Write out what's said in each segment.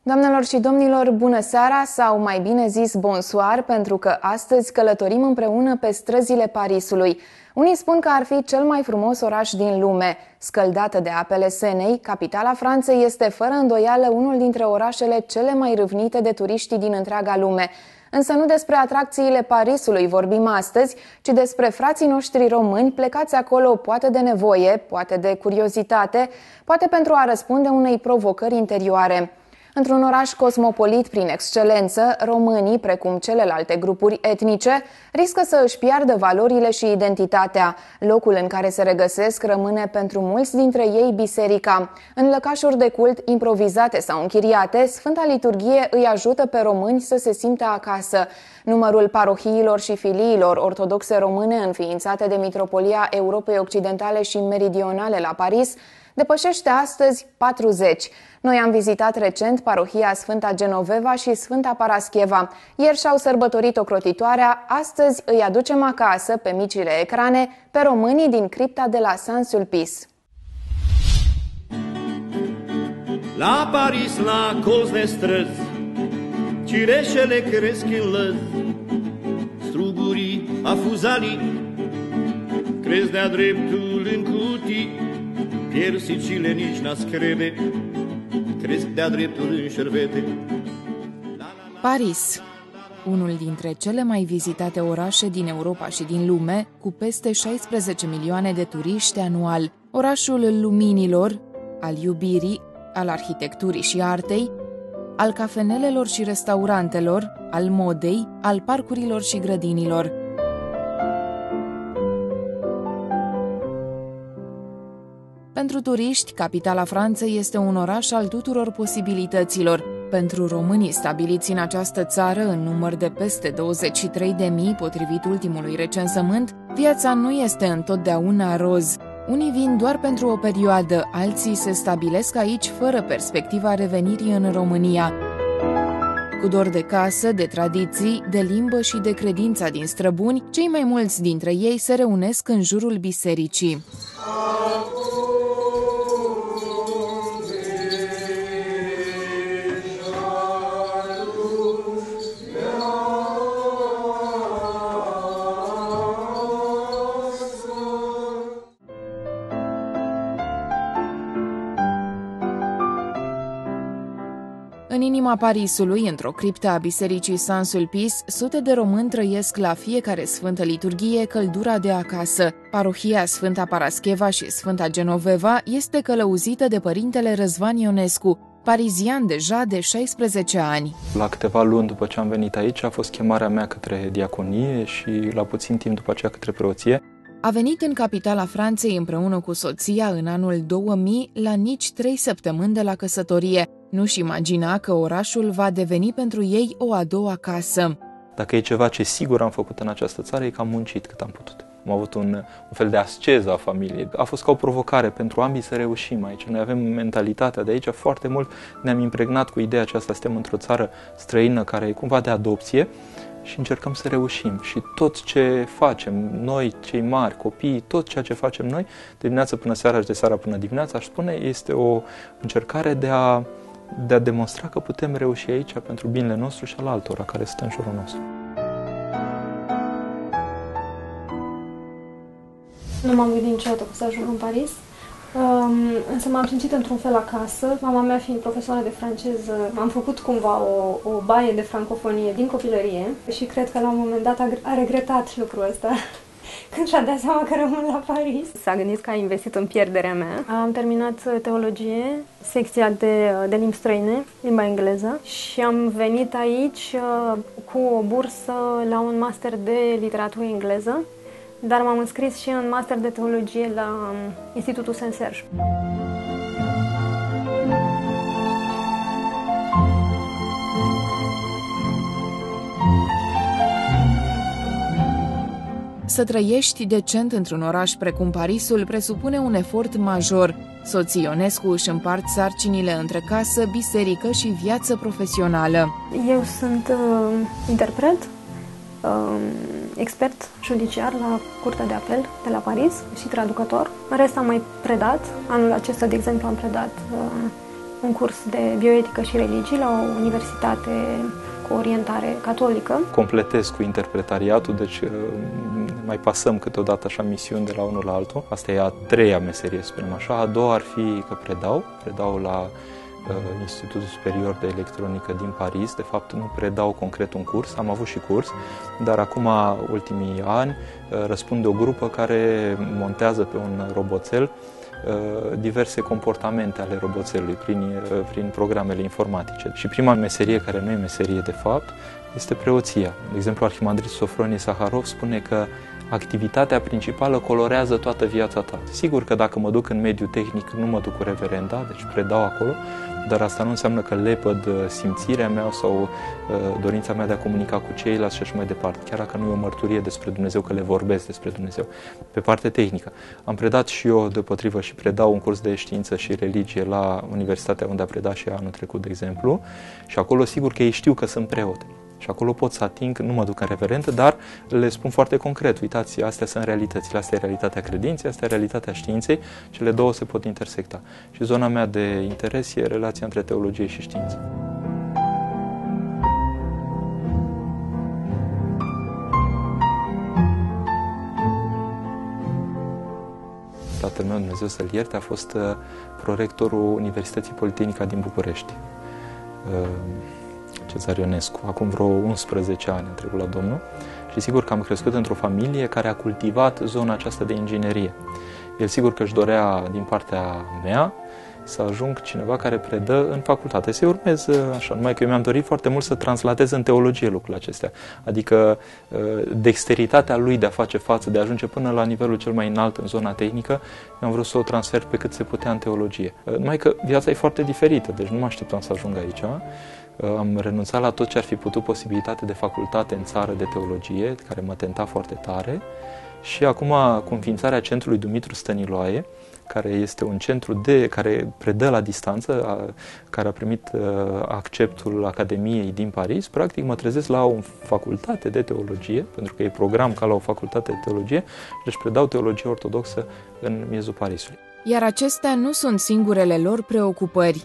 Doamnelor și domnilor, bună seara sau mai bine zis bonsoir, pentru că astăzi călătorim împreună pe străzile Parisului. Unii spun că ar fi cel mai frumos oraș din lume. Scăldată de apele Senei, capitala Franței este fără îndoială unul dintre orașele cele mai râvnite de turiștii din întreaga lume. Însă nu despre atracțiile Parisului vorbim astăzi, ci despre frații noștri români plecați acolo poate de nevoie, poate de curiozitate, poate pentru a răspunde unei provocări interioare. Într-un oraș cosmopolit prin excelență, românii, precum celelalte grupuri etnice, riscă să își piardă valorile și identitatea. Locul în care se regăsesc rămâne pentru mulți dintre ei biserica. În lăcașuri de cult improvizate sau închiriate, Sfânta Liturghie îi ajută pe români să se simtă acasă. Numărul parohiilor și filiilor ortodoxe române înființate de Mitropolia Europei Occidentale și Meridionale la Paris depășește astăzi 40. Noi am vizitat recent parohia Sfânta Genoveva și Sfânta Parascheva. Ieri și-au sărbătorit ocrotitoarea, astăzi îi aducem acasă, pe micile ecrane, pe românii din cripta de la Saint-Sulpice. La Paris, la colț de străzi, cireșele cresc în lăzi, strugurii afuzalii cresc de-a dreptul în cutii, piersicile nici n-ați crede, cresc de-a dreptul în șervete. Paris, unul dintre cele mai vizitate orașe din Europa și din lume, cu peste 16 milioane de turiști anual. Orașul luminilor, al iubirii, al arhitecturii și artei, al cafenelelor și restaurantelor, al modei, al parcurilor și grădinilor. Pentru turiști, capitala Franței este un oraș al tuturor posibilităților. Pentru românii stabiliți în această țară, în număr de peste 23.000, potrivit ultimului recensământ, viața nu este întotdeauna roz. Unii vin doar pentru o perioadă, alții se stabilesc aici fără perspectiva revenirii în România. Cu dor de casă, de tradiții, de limbă și de credința din străbuni, cei mai mulți dintre ei se reunesc în jurul bisericii. În inima Parisului, într-o criptă a bisericii Saint-Sulpice, sute de români trăiesc la fiecare Sfântă Liturghie căldura de acasă. Parohia Sfânta Parascheva și Sfânta Genoveva este călăuzită de părintele Răzvan Ionescu, parizian deja de 16 ani. La câteva luni după ce am venit aici a fost chemarea mea către diaconie și la puțin timp după aceea către preoție. A venit în capitala Franței împreună cu soția în anul 2000, la nici 3 săptămâni de la căsătorie. Nu-și imagina că orașul va deveni pentru ei o a doua casă. Dacă e ceva ce sigur am făcut în această țară, e că am muncit cât am putut. Am avut un fel de asceză a familiei. A fost ca o provocare pentru ambii să reușim aici. Noi avem mentalitatea de aici, foarte mult ne-am impregnat cu ideea aceasta, suntem într-o țară străină care e cumva de adopție și încercăm să reușim. Și tot ce facem, noi, cei mari, copiii, tot ceea ce facem noi, de dimineață până seara și de seara până dimineața, aș spune, este o încercare de a demonstra că putem reuși aici pentru binele nostru și al altora care stă în jurul nostru. Nu m-am gândit niciodată că să ajung în Paris, însă m-am simțit într-un fel acasă. Mama mea fiind profesoară de franceză, am făcut cumva o baie de francofonie din copilărie și cred că la un moment dat a regretat lucrul ăsta când și-a dat seama că rămân la Paris. S-a gândit că a investit în pierderea mea. Am terminat teologie, secția de limbi străine, limba engleză, și am venit aici cu o bursă la un master de literatură engleză, dar m-am înscris și în master de teologie la Institutul Saint-Serge. Să trăiești decent într-un oraș precum Parisul presupune un efort major. Soții Ionescu își împart sarcinile între casă, biserică și viață profesională. Eu sunt interpret, expert judiciar la Curtea de Apel de la Paris și traducător. În rest am mai predat. Anul acesta, de exemplu, am predat un curs de bioetică și religii la o universitate cu orientare catolică. Completez cu interpretariatul, deci mai pasăm câteodată așa misiuni de la unul la altul. Asta e a treia meserie, spunem așa. A doua ar fi că predau la Institutul Superior de Electronică din Paris. De fapt, nu predau concret un curs, am avut și curs, dar acum, ultimii ani, răspund de o grupă care montează pe un roboțel diverse comportamente ale roboțelului prin programele informatice. Și prima meserie, care nu e meserie de fapt, este preoția. De exemplu, Arhimandrit Sofronie Saharov spune că activitatea principală colorează toată viața ta. Sigur că dacă mă duc în mediul tehnic, nu mă duc cu reverenda, deci predau acolo, dar asta nu înseamnă că lepăd simțirea mea sau dorința mea de a comunica cu ceilalți și așa mai departe, chiar dacă nu e o mărturie despre Dumnezeu, că le vorbesc despre Dumnezeu. Pe partea tehnică. Am predat și eu, deopotrivă, și predau un curs de știință și religie la universitatea unde a predat și anul trecut, de exemplu, și acolo sigur că ei știu că sunt preot. Și acolo pot să ating, nu mă duc în reverentă, dar le spun foarte concret, uitați, astea sunt realitățile, asta e realitatea credinței, asta e realitatea științei, cele două se pot intersecta. Și zona mea de interes e relația între teologie și știință. Tatăl meu, Dumnezeu să-l ierte, a fost prorectorul Universității Politehnica din București, Cezar Ionescu. Acum vreo 11 ani am trecut la Domnul și sigur că am crescut într-o familie care a cultivat zona aceasta de inginerie. El sigur că își dorea din partea mea să ajung cineva care predă în facultate, să urmez așa, numai că eu mi-am dorit foarte mult să translatez în teologie lucrurile acestea, adică dexteritatea lui de a face față, de a ajunge până la nivelul cel mai înalt în zona tehnică, mi-am vrut să o transfer pe cât se putea în teologie. Numai că viața e foarte diferită, deci nu mă așteptam să ajung aici. Am renunțat la tot ce ar fi putut posibilitate de facultate în țară de teologie, care mă tenta foarte tare, și acum cu înființarea centrului Dumitru Stăniloae, care este un centru care predă la distanță, care a primit acceptul Academiei din Paris, practic mă trezesc la o facultate de teologie, pentru că e program ca la o facultate de teologie, deci predau teologie ortodoxă în miezul Parisului. Iar acestea nu sunt singurele lor preocupări.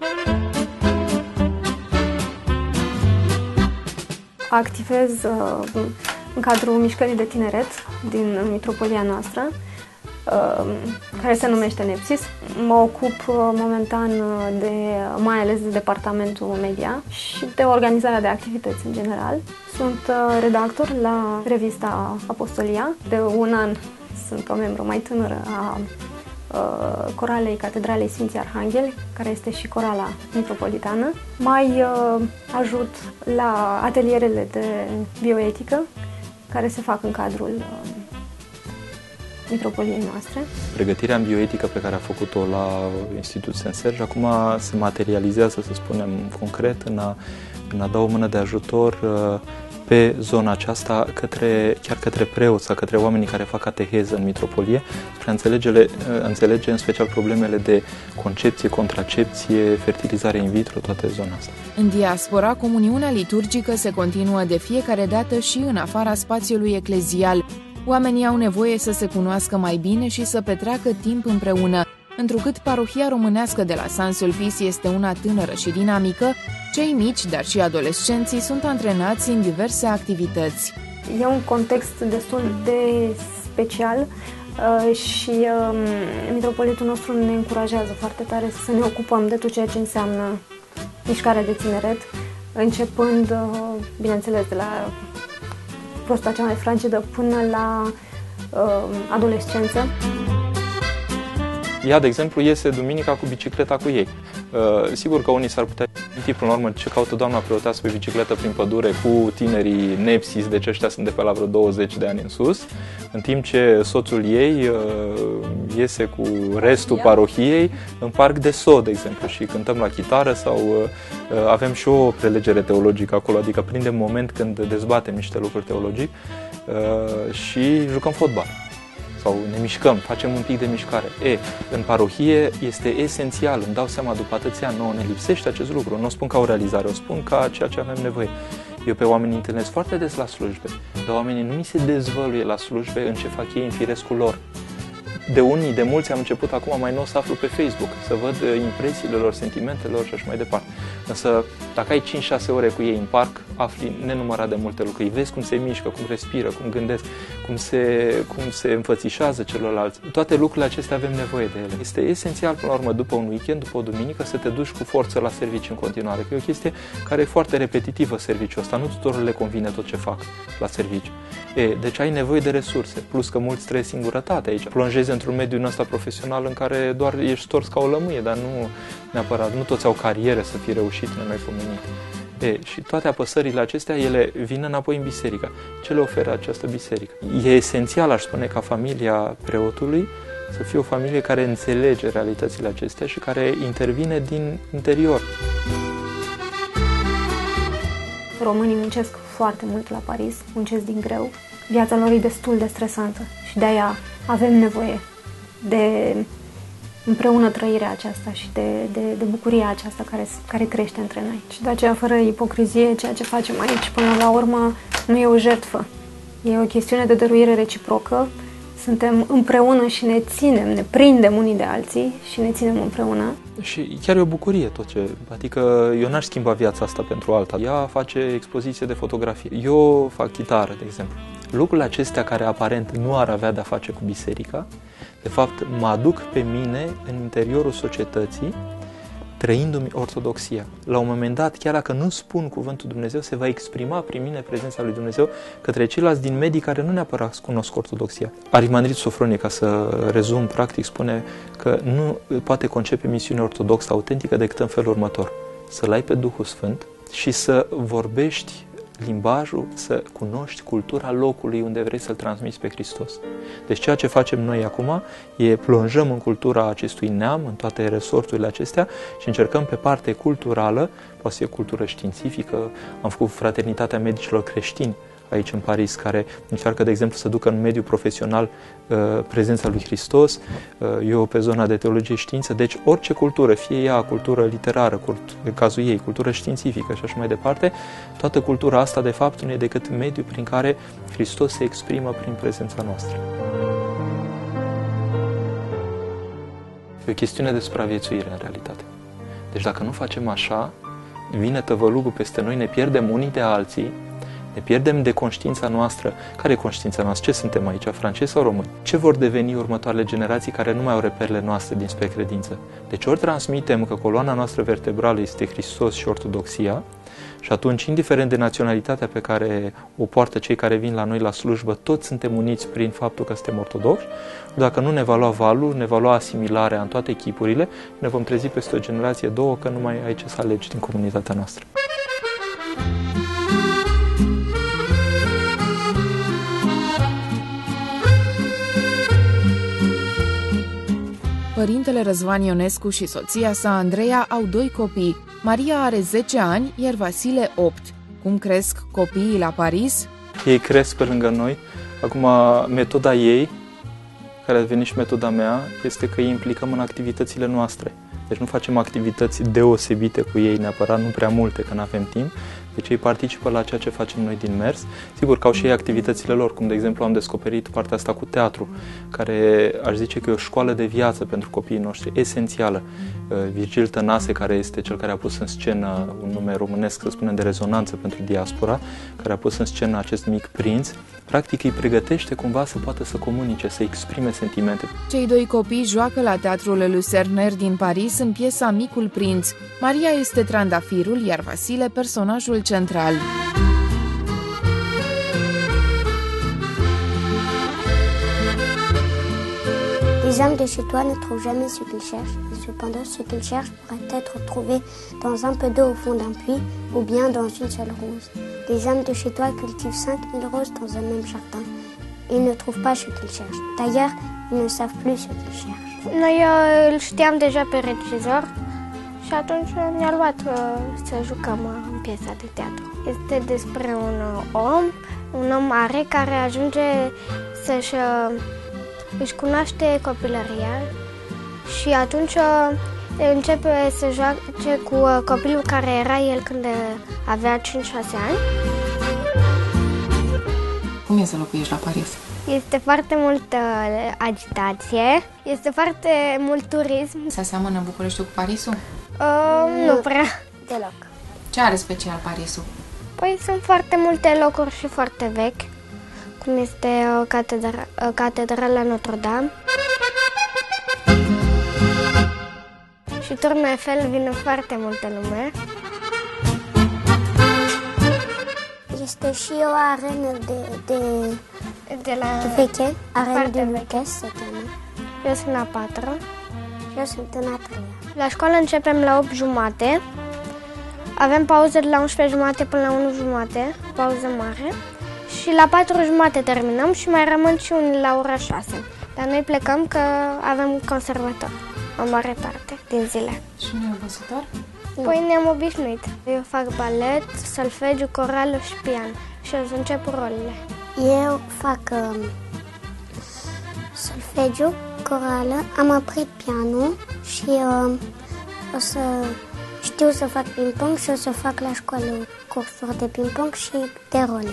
Activez în cadrul mișcării de tineret din mitropolia noastră, care se numește Nepsis. Mă ocup momentan mai ales de departamentul media și de organizarea de activități în general. Sunt redactor la revista Apostolia. De un an sunt o membră mai tânără a coralei Catedralei Sfinții Arhangheli, care este și corala mitropolitană. Mai ajut la atelierele de bioetică, care se fac în cadrul mitropoliei noastre. Pregătirea în bioetică pe care a făcut-o la Institutul Saint Serge acum se materializează, să spunem concret, în a da o mână de ajutor pe zona aceasta chiar către preoți sau către oamenii care fac cateheză în mitropolie, spre a înțelege în special problemele de concepție, contracepție, fertilizare in vitro, toată zona asta. În diaspora, comuniunea liturgică se continuă de fiecare dată și în afara spațiului eclezial. Oamenii au nevoie să se cunoască mai bine și să petreacă timp împreună. Întrucât parohia românească de la Saint-Sulpice este una tânără și dinamică, cei mici, dar și adolescenții, sunt antrenați în diverse activități. E un context destul de special și mitropolitul nostru ne încurajează foarte tare să ne ocupăm de tot ceea ce înseamnă mișcarea de tineret, începând, bineînțeles, de la vârsta cea mai fragedă până la adolescență. Ea, de exemplu, iese duminica cu bicicleta cu ei. Sigur că unii s-ar putea gândi, până la urmă, ce caută doamna preoteasă pe bicicletă prin pădure cu tinerii Nepsis, deci ăștia sunt de pe la vreo 20 de ani în sus, în timp ce soțul ei iese cu restul parohiei în parc de So, de exemplu, și cântăm la chitară sau avem și o prelegere teologică acolo, adică prindem moment când dezbatem niște lucruri teologice și jucăm fotbal. Sau ne mișcăm, facem un pic de mișcare. În parohie este esențial, îmi dau seama după atâția ani, nouă ne lipsește acest lucru. Nu o spun ca o realizare, o spun ca ceea ce avem nevoie. Eu pe oamenii întâlnesc foarte des la slujbe, dar oamenii nu mi se dezvăluie la slujbe în ce fac ei în firescul lor. De mulți am început acum mai nou să aflu pe Facebook, să văd impresiile lor, sentimentele lor și așa mai departe. Însă, dacă ai 5-6 ore cu ei în parc, afli nenumărat de multe lucruri. Vezi cum se mișcă, cum respiră, cum gândesc, cum se înfățișează celorlalți. Toate lucrurile acestea avem nevoie de ele. Este esențial, până la urmă, după un weekend, după o duminică, să te duci cu forță la serviciu în continuare. Că e o chestie care e foarte repetitivă, serviciul ăsta. Nu tuturor le convine tot ce fac la serviciu. Deci ai nevoie de resurse, plus că mulți trăiesc singurătate aici. Plonjezi într-un mediu din ăsta profesional în care doar ești stors ca o lămâie, dar nu neapărat, nu toți au cariere să fie reușit, nemaipomenit. Și toate apăsările acestea, ele vin înapoi în biserică. Ce le oferă această biserică? E esențial, aș spune, ca familia preotului să fie o familie care înțelege realitățile acestea și care intervine din interior. Românii muncesc foarte mult la Paris, muncesc din greu. Viața lor e destul de stresantă și de-aia avem nevoie de împreună trăirea aceasta și de bucuria aceasta care crește între noi. Și de aceea, fără ipocrizie, ceea ce facem aici, până la urmă, nu e o jertfă. E o chestiune de dăruire reciprocă. Suntem împreună și ne ținem, ne prindem unii de alții și ne ținem împreună. Și chiar e o bucurie tot ce... Adică eu n-aș schimba viața asta pentru alta. Ea face expoziție de fotografie. Eu fac chitară, de exemplu. Lucrurile acestea care aparent nu ar avea de-a face cu biserica, de fapt mă aduc pe mine în interiorul societății, trăindu-mi ortodoxia. La un moment dat, chiar dacă nu spun cuvântul Dumnezeu, se va exprima prin mine prezența lui Dumnezeu către ceilalți din medii care nu neapărat cunosc ortodoxia. Arhimandrit Sofronie, ca să rezum practic, spune că nu poate concepe misiune ortodoxă autentică decât în felul următor. Să-L ai pe Duhul Sfânt și să vorbești limbajul, să cunoști cultura locului unde vrei să-L transmiți pe Hristos. Deci ceea ce facem noi acum e plonjăm în cultura acestui neam, în toate resorturile acestea și încercăm pe parte culturală, poate să fie cultură științifică. Am făcut Fraternitatea Medicilor Creștini aici în Paris, care încearcă, de exemplu, să ducă în mediul profesional prezența lui Hristos, eu pe zona de teologie știință, deci orice cultură, fie ea cultură literară, în cazul ei, cultură științifică și așa mai departe, toată cultura asta, de fapt, nu e decât mediul prin care Hristos se exprimă prin prezența noastră. E o chestiune de supraviețuire, în realitate. Deci dacă nu facem așa, vine tăvălugul peste noi, ne pierdem unii de alții, ne pierdem de conștiința noastră. Care e conștiința noastră? Ce suntem aici, francezi sau români? Ce vor deveni următoarele generații care nu mai au reperele noastre dinspre credință? Deci ori transmitem că coloana noastră vertebrală este Hristos și ortodoxia, și atunci, indiferent de naționalitatea pe care o poartă cei care vin la noi la slujbă, toți suntem uniți prin faptul că suntem ortodoxi. Dacă nu ne va lua valul, ne va lua asimilarea în toate echipurile, ne vom trezi peste o generație, două, că nu mai ai ce să alegi din comunitatea noastră. Părintele Răzvan Ionescu și soția sa, Andreea, au 2 copii. Maria are 10 ani, iar Vasile 8. Cum cresc copiii la Paris? Ei cresc pe lângă noi. Acum, metoda ei, care a devenit și metoda mea, este că îi implicăm în activitățile noastre. Deci nu facem activități deosebite cu ei neapărat, nu prea multe, că nu avem timp. Deci ei participă la ceea ce facem noi din mers. Sigur că au și ei activitățile lor, cum de exemplu am descoperit partea asta cu teatru, care aș zice că e o școală de viață pentru copiii noștri, esențială. Virgil Tănase, care este cel care a pus în scenă un nume românesc, să spunem, de rezonanță pentru diaspora, care a pus în scenă acest Mic Prinț, practic îi pregătește cumva să poată să comunice, să exprime sentimente. Cei 2 copii joacă la Teatrul Lucernaire din Paris în piesa Micul Prinț. Maria este trandafirul, iar Vasile personajul central. Les hommes de chez toi ne trouvent jamais ce qu'ils cherchent, et cependant ce qu'ils cherchent pourrait être trouvé dans un peu d'eau au fond d'un puits ou bien dans une seule rose. Les hommes de chez toi cultivent 5000 roses dans un même jardin. Ils ne trouvent pas ce qu'ils cherchent. D'ailleurs, ils ne savent plus ce qu'ils cherchent. Noi îl știam deja pe regizor și atunci ne-a luat să jucăm în piesa de teatru. Este despre un om mare care ajunge își cunoaște copilăria și atunci începe să joace cu copilul care era el când avea 5-6 ani. Cum e să locuiești la Paris? Este foarte multă agitație, este foarte mult turism. Se aseamănă Bucureștiul cu Parisul? Nu prea. Deloc. Ce are special Parisul? Păi sunt foarte multe locuri și foarte vechi, cum este Catedrala Notre-Dame. Și Turnul Eiffel vine foarte multă lume. Este și o arenă de veche, arena de Lucas, se cheamă. Eu sunt la 4. Eu sunt în a 3. La școală începem la 8:30. Avem pauză de la 11:30 până la 1:30, pauză mare. Și la 4:30 terminăm și mai rămân și unii la ora 6. Dar noi plecăm că avem conservator, o mare parte din zile. Și nu e obositor? Păi ne-am obișnuit. Eu fac balet, solfegiu, corală și pian. Și o să încep rolele. Eu fac solfegiu, corală, am oprit pianul și o să știu să fac ping-pong și o să fac la școală cursuri de ping-pong și de role.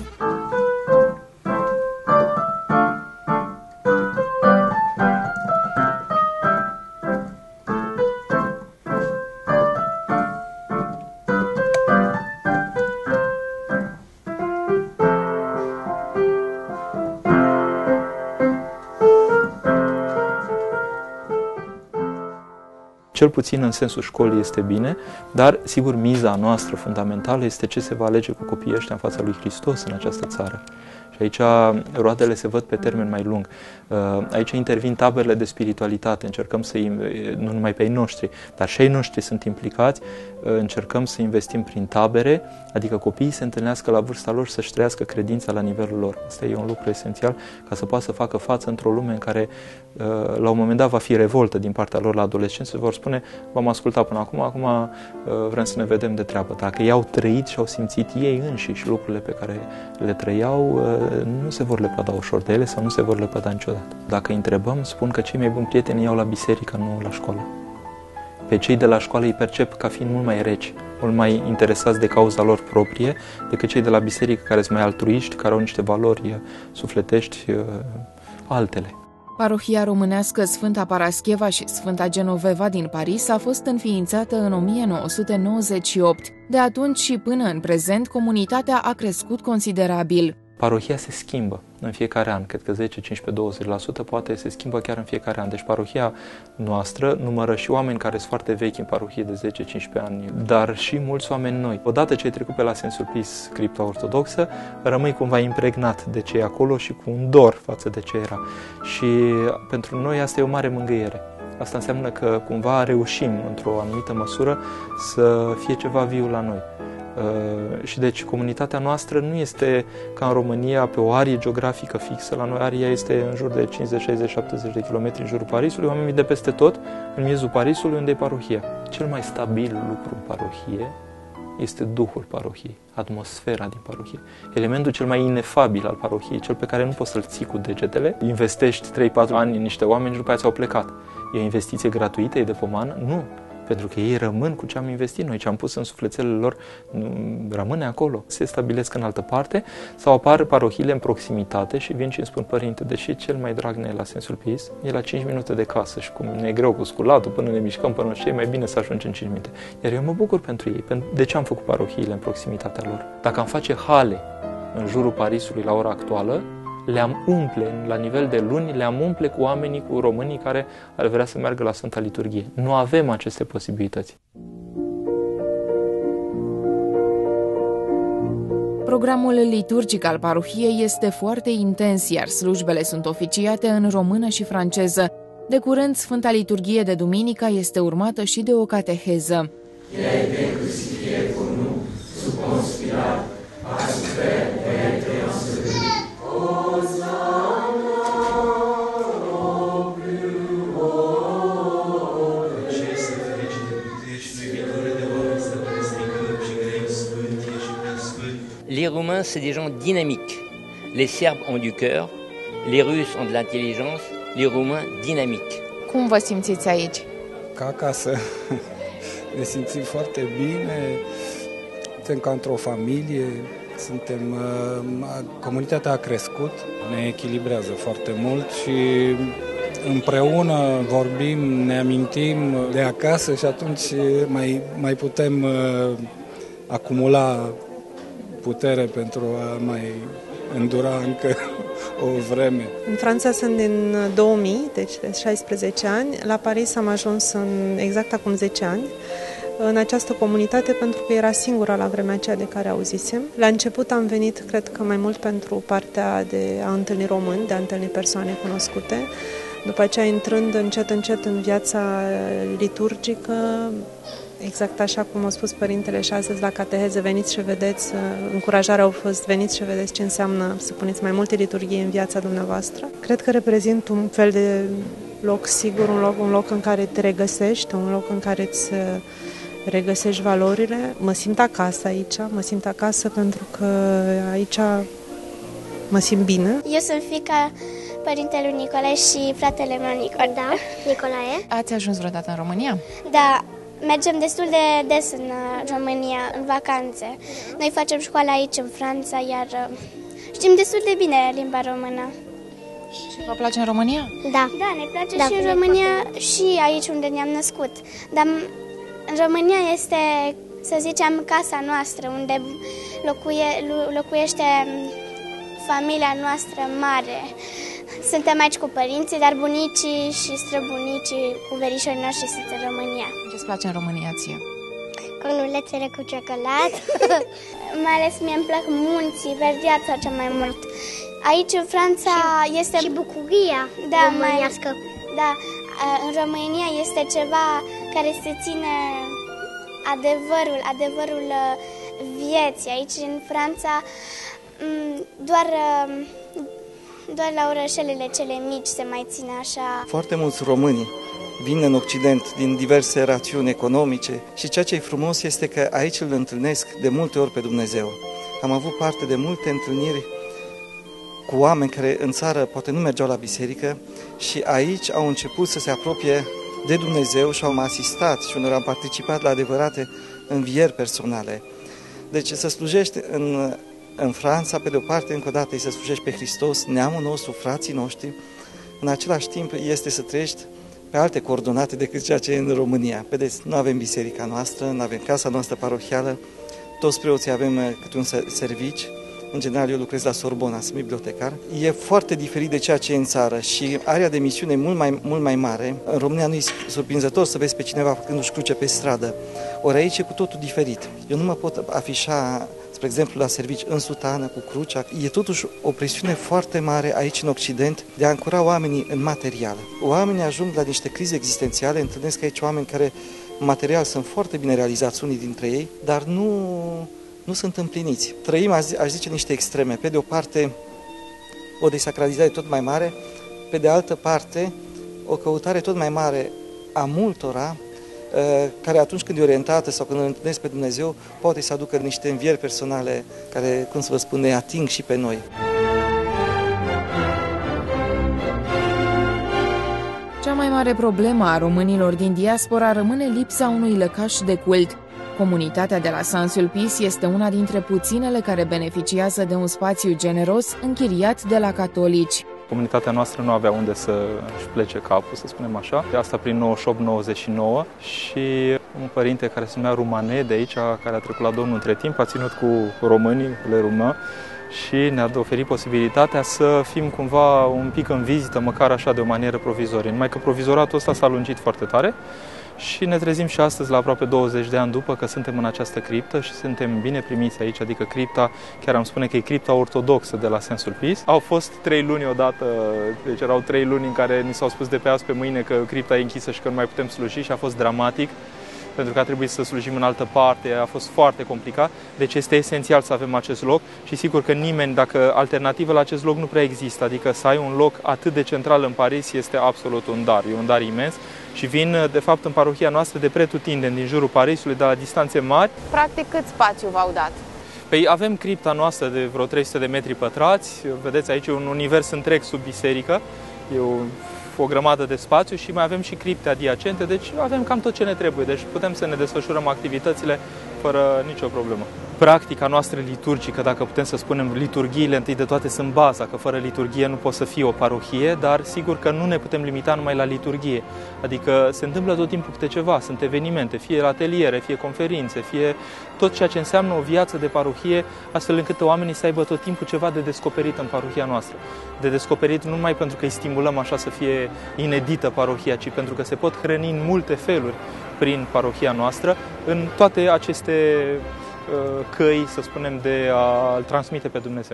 Cel puțin în sensul școlii este bine, dar sigur miza noastră fundamentală este ce se va alege cu copiii ăștia în fața lui Hristos în această țară. Și aici roadele se văd pe termen mai lung. Aici intervin taberele de spiritualitate, încercăm să, nu numai pe ei noștri, dar și ei noștri sunt implicați, încercăm să investim prin tabere, adică copiii se întâlnească la vârsta lor să-și trăiască credința la nivelul lor. Asta e un lucru esențial ca să poată să facă față într-o lume în care la un moment dat va fi revoltă din partea lor la adolescență, vor spune, v-am ascultat până acum vrem să ne vedem de treabă. Dacă ei au trăit și au simțit ei înșiși lucrurile pe care le trăiau, nu se vor lepăda ușor de ele sau nu se vor lepăda niciodată. Dacă îi întrebăm, spun că cei mai buni prieteni iau la biserică, nu la școală. Pe cei de la școală îi percep ca fiind mult mai reci, mult mai interesați de cauza lor proprie, decât cei de la biserică care sunt mai altruiști, care au niște valori sufletești altele. Parohia românească Sfânta Parascheva și Sfânta Genoveva din Paris a fost înființată în 1998. De atunci și până în prezent, comunitatea a crescut considerabil. Parohia se schimbă în fiecare an, cred că 10, 15, 20% poate se schimbă chiar în fiecare an. Deci parohia noastră numără și oameni care sunt foarte vechi în parohie de 10-15 ani, dar și mulți oameni noi. Odată ce ai trecut pe la sensul pis cripta ortodoxă, rămâi cumva impregnat de ce e acolo și cu un dor față de ce era. Și pentru noi asta e o mare mângâiere. Asta înseamnă că cumva reușim, într-o anumită măsură, să fie ceva viu la noi. Și deci comunitatea noastră nu este ca în România pe o arie geografică fixă. La noi aria este în jur de 50, 60, 70 de kilometri în jurul Parisului, oamenii de peste tot, în miezul Parisului, unde e parohia. Cel mai stabil lucru în parohie este duhul parohiei, atmosfera din parohie. Elementul cel mai inefabil al parohiei, cel pe care nu poți să-l ții cu degetele. Investești 3-4 ani în niște oameni și după aceea ți-au plecat. E o investiție gratuită, e de pomană? Nu. Pentru că ei rămân cu ce am investit noi, ce am pus în sufletelele lor, rămâne acolo. Se stabilesc în altă parte sau apar parohiile în proximitate și vin și îmi spun, părinte, deși cel mai drag ne e la sensul pis, e la 5 minute de casă și cum ne e greu cu sculatul până ne mișcăm până și e mai bine să ajungem în 5 minute. Iar eu mă bucur pentru ei. De ce am făcut parohiile în proximitatea lor? Dacă am face hale în jurul Parisului la ora actuală, le-am umple, la nivel de luni, le-am umple cu oamenii, cu românii care ar vrea să meargă la Sfânta Liturghie. Nu avem aceste posibilități. Programul liturgic al parohiei este foarte intens, iar slujbele sunt oficiate în română și franceză. De curând, Sfânta Liturghie de Duminica este urmată și de o cateheză. Les Roumains, c'est des gens dynamiques. Les Serbes ont du cœur, les Russes ont de l'intelligence, les Roumains dynamiques. Cum vă simțiți aici? Ca acasă. Ne simțim foarte bine, suntem ca într-o familie, Comunitatea a crescut, ne echilibrează foarte mult și împreună vorbim, ne amintim de acasă și atunci mai putem acumula putere pentru a mai îndura încă o vreme. În Franța sunt din 2000, deci de 16 ani. La Paris am ajuns exact acum 10 ani în această comunitate pentru că era singura la vremea aceea de care auzisem. La început am venit, cred că mai mult pentru partea de a întâlni români, de a întâlni persoane cunoscute. După aceea, intrând încet în viața liturgică, exact așa cum a spus Părintele și astăzi la cateheze, veniți și vedeți, încurajarea au fost, veniți și vedeți ce înseamnă să puneți mai multe liturghii în viața dumneavoastră. Cred că reprezint un fel de loc sigur, un loc în care te regăsești, un loc în care îți regăsești valorile. Mă simt acasă aici, mă simt acasă pentru că aici mă simt bine. Eu sunt fiica părintelui Nicolae și fratele meu Nicolae. Ați ajuns vreodată în România? Da, mergem destul de des în România, în vacanțe. Noi facem școală aici, în Franța, iar știm destul de bine limba română. Și vă place în România? Da. Da, ne place și în România și aici unde ne-am născut. Dar în România este, să zicem, casa noastră, unde locuiește familia noastră mare. Suntem aici cu părinții, dar bunicii și străbunicii cu verișorii noștri sunt în România. Ce-ți place în România ție? Conulețele cu ciocolat. Mai ales mie îmi plac munții, verdeața cea mai mult. Aici în Franța este... Și bucuria românească. Da, în România este ceva care se ține adevărul vieții. Aici în Franța doar la orășelele cele mici se mai ține așa. Foarte mulți români vin în Occident din diverse rațiuni economice și ceea ce e frumos este că aici îl întâlnesc de multe ori pe Dumnezeu. Am avut parte de multe întâlniri cu oameni care în țară poate nu mergeau la biserică și aici au început să se apropie de Dumnezeu și au asistat și unor am participat la adevărate învieri personale. Deci să slujești în Franța, pe de o parte, încă o dată, e să slujești pe Hristos, neamul nostru, frații noștri, în același timp este să trăiești pe alte coordonate decât ceea ce e în România. Vedeți, nu avem biserica noastră, nu avem casa noastră parohială, toți preoții avem câte un servici. În general, eu lucrez la Sorbona, sunt bibliotecar. E foarte diferit de ceea ce e în țară și area de misiune e mult mai mare. În România nu e surprinzător să vezi pe cineva făcându-și cruce pe stradă. Ori aici e cu totul diferit. Eu nu mă pot afișa, spre exemplu, la servici în sutană, cu crucea. E totuși o presiune foarte mare aici în Occident de a încura oamenii în material. Oamenii ajung la niște crize existențiale, întâlnesc aici oameni care material sunt foarte bine realizați, unii dintre ei, dar nu sunt împliniți. Trăim, aș zice, niște extreme. Pe de o parte, o desacralizare tot mai mare, pe de altă parte, o căutare tot mai mare a multora, care atunci când e orientată sau când îl întâlnesc pe Dumnezeu, poate să aducă niște învieri personale care, cum să vă spun, ne ating și pe noi. Cea mai mare problemă a românilor din diaspora rămâne lipsa unui lăcaș de cult. Comunitatea de la Saint-Sulpice este una dintre puținele care beneficiază de un spațiu generos închiriat de la catolici. Comunitatea noastră nu avea unde să-și plece capul, să spunem așa. Asta prin 98-99 și un părinte care se numea Rumane de aici, care a trecut la Domnul între timp, a ținut cu românii, le rumă, și ne-a oferit posibilitatea să fim cumva un pic în vizită, măcar așa de o manieră provizorie. Numai că provizoratul ăsta s-a lungit foarte tare și ne trezim și astăzi, la aproape 20 de ani după, că suntem în această criptă și suntem bine primiți aici, adică cripta, chiar am spune că e cripta ortodoxă de la Saint-Sulpice. Au fost 3 luni odată, deci erau 3 luni în care ni s-au spus de pe azi pe mâine că cripta e închisă și că nu mai putem sluji și a fost dramatic, pentru că a trebuit să slujim în altă parte, a fost foarte complicat, deci este esențial să avem acest loc și sigur că nimeni, dacă alternativă la acest loc nu prea există, adică să ai un loc atât de central în Paris este absolut un dar, e un dar imens și vin de fapt în parohia noastră de pretutindeni din jurul Parisului, de la distanțe mari. Practic cât spațiu v-au dat? Păi avem cripta noastră de vreo 300 de metri pătrați, vedeți aici un univers întreg sub biserică, e o grămadă de spațiu și mai avem și cripte adiacente, deci avem cam tot ce ne trebuie, deci putem să ne desfășurăm activitățile fără nicio problemă. Practica noastră liturgică, dacă putem să spunem, liturghiile întâi de toate sunt baza, că fără liturghie nu poți să fii o parohie, dar sigur că nu ne putem limita numai la liturghie. Adică se întâmplă tot timpul câte ceva, sunt evenimente, fie ateliere, fie conferințe, fie tot ceea ce înseamnă o viață de parohie, astfel încât oamenii să aibă tot timpul ceva de descoperit în parohia noastră. De descoperit nu numai pentru că îi stimulăm așa să fie inedită parohia, ci pentru că se pot hrăni în multe feluri prin parohia noastră, în toate aceste căi, să spunem, de a-L transmite pe Dumnezeu.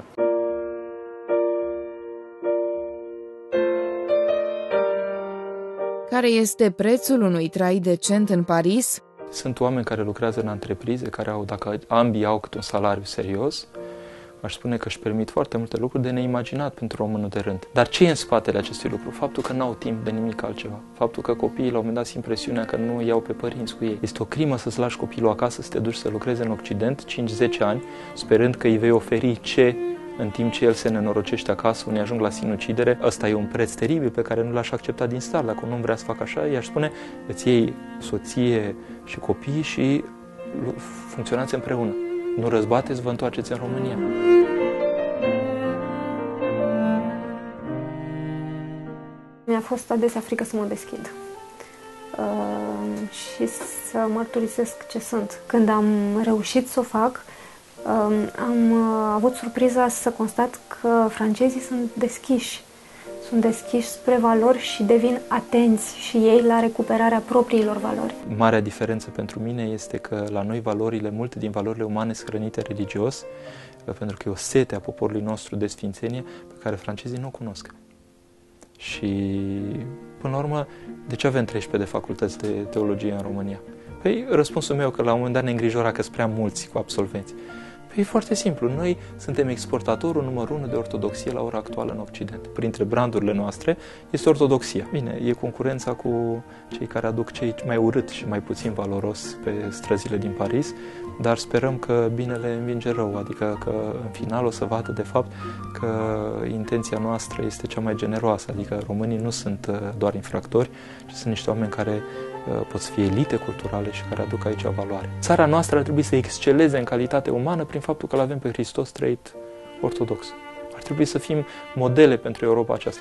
Care este prețul unui trai decent în Paris? Sunt oameni care lucrează în întreprize, care au, dacă ambii au câte un salariu serios, aș spune că își permit foarte multe lucruri de neimaginat pentru românul de rând. Dar ce e în spatele acestui lucru? Faptul că n-au timp de nimic altceva. Faptul că copiii la un moment dat simt impresiunea că nu iau pe părinți cu ei. Este o crimă să-ți lași copilul acasă, să te duci să lucrezi în Occident 5-10 ani, sperând că îi vei oferi ce în timp ce el se nenorocește acasă, unii ajung la sinucidere. Ăsta e un preț teribil pe care nu l-aș accepta din start. Dacă un om vrea să facă așa, i-aș spune, îți iei soție și copii și funcționați împreună. Nu răzbateți, vă întoarceți în România. Mi-a fost adesea frică să mă deschid și să mărturisesc ce sunt. Când am reușit să o fac, am avut surpriza să constat că francezii sunt deschiși. Sunt deschiși spre valori și devin atenți și ei la recuperarea propriilor valori. Marea diferență pentru mine este că la noi valorile, multe din valorile umane sunt hrănite religios, pentru că e o sete a poporului nostru de sfințenie pe care francezii nu o cunosc. Și, până la urmă, de ce avem 13 de facultăți de teologie în România? Păi, răspunsul meu că la un moment dat ne îngrijora că sunt prea mulți cu absolvenți. E foarte simplu. Noi suntem exportatorul numărul 1 de ortodoxie la ora actuală în Occident. Printre brandurile noastre este ortodoxia. Bine, e concurența cu cei care aduc cei mai urât și mai puțin valoros pe străzile din Paris, dar sperăm că binele învinge rău, adică că în final o să vadă de fapt că intenția noastră este cea mai generoasă, adică românii nu sunt doar infractori, ci sunt niște oameni care pot să fie elite culturale și care aduc aici valoare. Țara noastră ar trebui să exceleze în calitate umană prin faptul că îl avem pe Hristos trăit ortodox. Ar trebui să fim modele pentru Europa aceasta.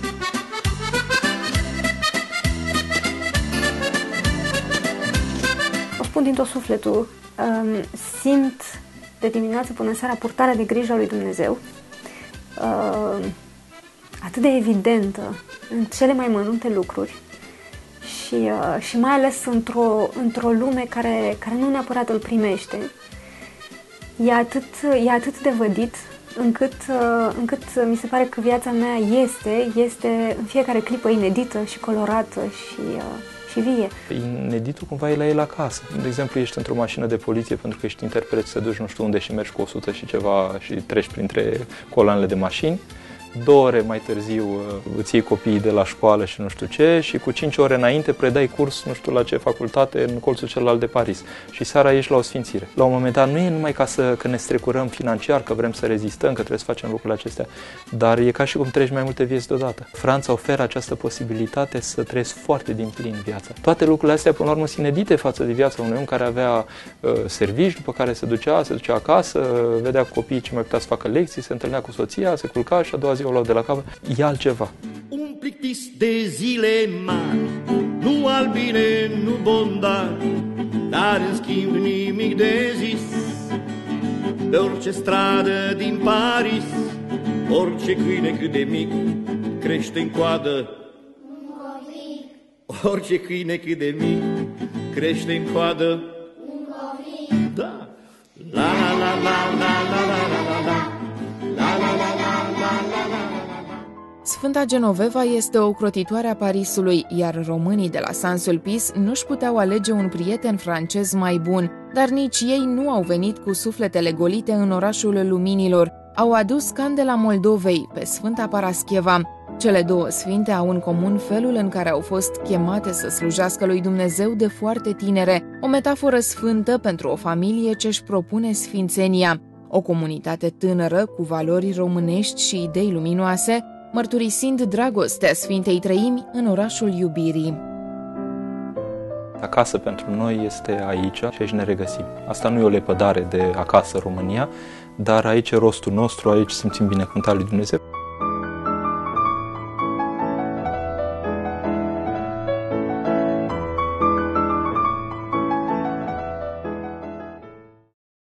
O spun din tot sufletul, simt de dimineață până seara purtarea de grijă a lui Dumnezeu, atât de evidentă în cele mai mănunte lucruri, și mai ales într-o lume care nu neapărat îl primește. E atât de vădit încât mi se pare că viața mea este în fiecare clipă inedită și colorată și vie. Ineditul cumva e la el acasă. De exemplu, ești într-o mașină de poliție pentru că ești interpret, să duci nu știu unde și mergi cu 100 și ceva și treci printre coloanele de mașini. 2 ore mai târziu îți iei copiii de la școală și nu știu ce și cu 5 ore înainte predai curs nu știu la ce facultate în colțul celălalt de Paris și seara ești la o sfințire. La un moment dat nu e numai că ne strecurăm financiar, că vrem să rezistăm, că trebuie să facem lucrurile acestea, dar e ca și cum treci mai multe vieți deodată. Franța oferă această posibilitate să trăiesc foarte din plin viața. Toate lucrurile astea până la urmă sunt inedite față de viața unui om care avea servici, după care se ducea acasă, vedea cu copiii ce mai putea să facă lecții, se întâlnea cu soția, se culca și a doua zi o luau de la capăt. E altceva. Un plictis de zile mari, nu albine, nu bondar, dar în schimb nimic de zis. Pe orice stradă din Paris, orice câine cât de mic crește în coadă. Orice câine cât de mic crește în coadă. Da. La la la la la la la la la. Sfânta Genoveva este o ocrotitoare a Parisului, iar românii de la Saint-Sulpice nu-și puteau alege un prieten francez mai bun, dar nici ei nu au venit cu sufletele golite în orașul luminilor. Au adus candela Moldovei pe Sfânta Parascheva. Cele două sfinte au în comun felul în care au fost chemate să slujească lui Dumnezeu de foarte tinere, o metaforă sfântă pentru o familie ce-și propune sfințenia. O comunitate tânără cu valori românești și idei luminoase, mărturisind dragostea Sfintei Treimi în orașul iubirii. Acasă pentru noi este aici și aici ne regăsim. Asta nu e o lepădare de acasă România, dar aici e rostul nostru, aici simțim binecuvântarea lui Dumnezeu.